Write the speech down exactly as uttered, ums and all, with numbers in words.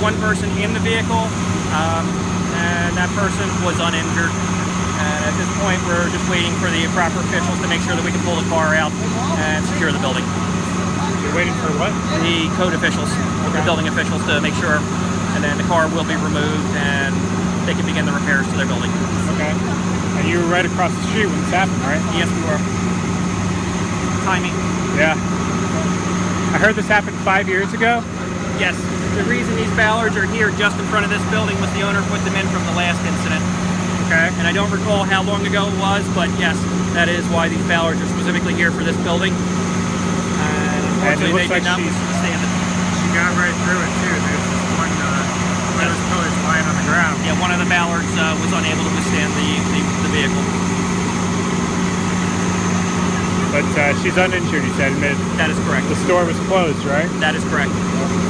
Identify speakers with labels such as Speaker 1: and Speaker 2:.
Speaker 1: one person in the vehicle, um, and that person was uninjured. And at this point, we're just waiting for the proper officials to make sure that we can pull the car out and secure the building.
Speaker 2: You're waiting for what?
Speaker 1: The code officials, okay. The building officials, to make sure, and then the car will be removed and they can begin the repairs to their building.
Speaker 2: Okay. And you were right across the street when this happened, right?
Speaker 1: Yes, we were. Timing.
Speaker 2: Yeah. I heard this happened five years ago.
Speaker 1: Yes. The reason these ballards are here just in front of this building was the owner put them in from the last incident.
Speaker 2: Okay.
Speaker 1: And I don't recall how long ago it was, but yes, that is why these ballards are specifically here for this building. And unfortunately, they did not withstand it.
Speaker 2: She got right through it too. There's this one, uh, one of those pillars lying on the ground.
Speaker 1: Yeah, one of the ballards uh, was unable to withstand the, the, the vehicle.
Speaker 2: But uh, she's uninjured, you said.
Speaker 1: That is correct.
Speaker 2: The store was closed, right?
Speaker 1: That is correct.